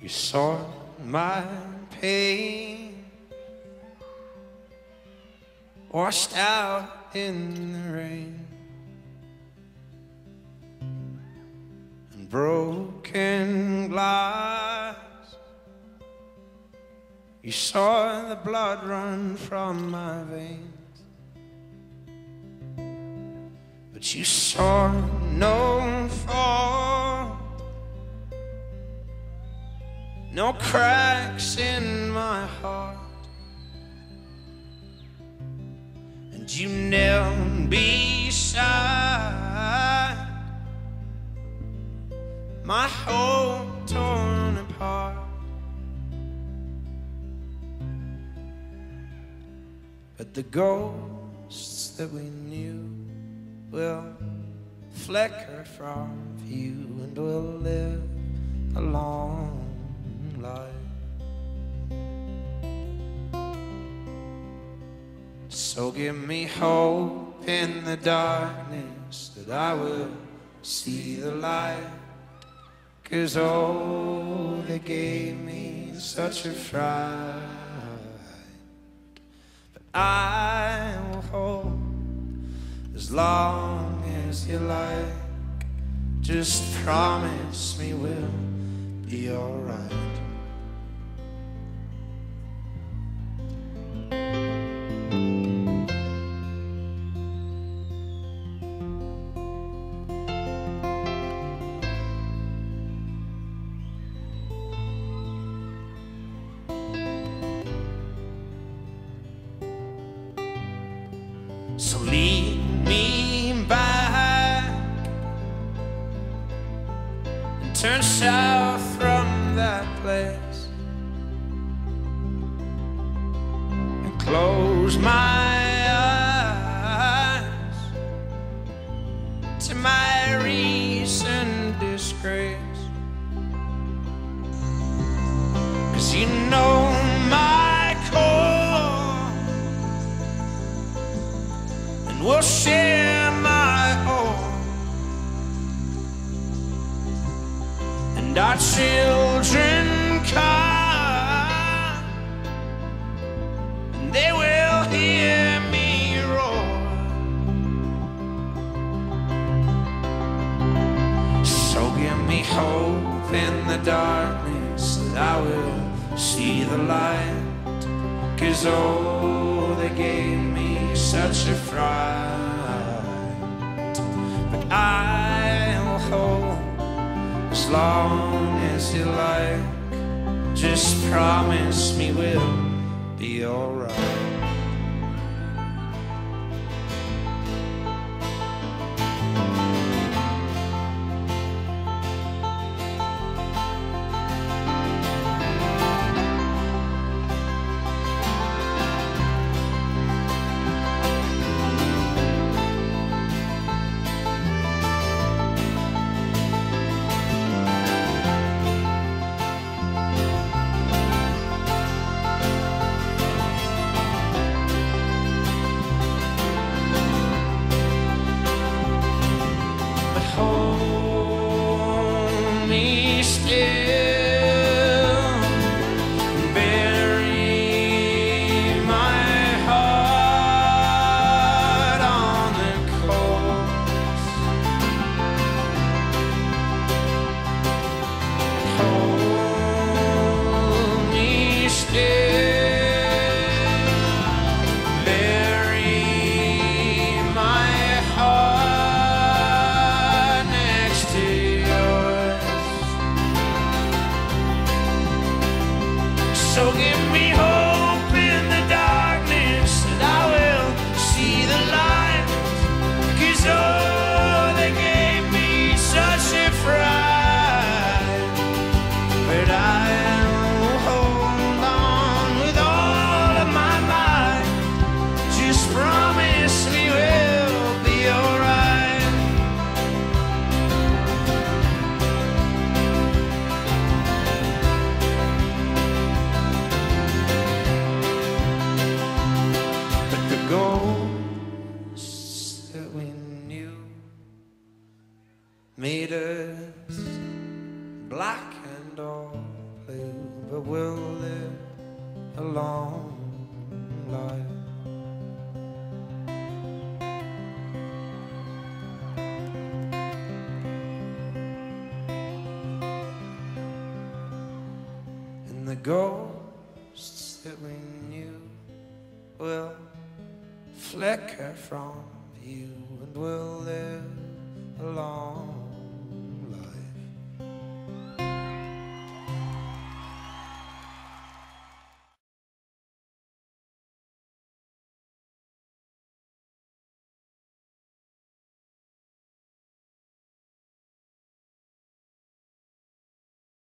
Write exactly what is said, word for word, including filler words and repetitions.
You saw my pain washed out in the rain, and broken glass. You saw the blood run from my veins, but you saw no fault, no cracks in my heart. And you knelt beside my hope torn apart. But the ghosts that we knew will flicker from view, and we'll live a long life. So give me hope in the darkness that I will see the light, 'cause oh, they gave me such a fright. But I will hold as long as you like. Just promise me we'll be alright. So lead me back and turn south from that place, and close my eyes to my recent disgrace. 'Cause you know my core, we'll share my all, and our children come, and they will hear me roar. So give me hope in the darkness that I will see the light, 'cause oh, they gave me such a fright. But I will hold as long as you like. Just promise me we'll be alright. So give me hope in the darkness that I will see the light, 'cause oh, they gave me such a fright. But I will hold on with all of my might. Just promise me we'll be alright. Ghosts that we knew made us black and all. the ghosts that we knew will flicker from view, and we'll live along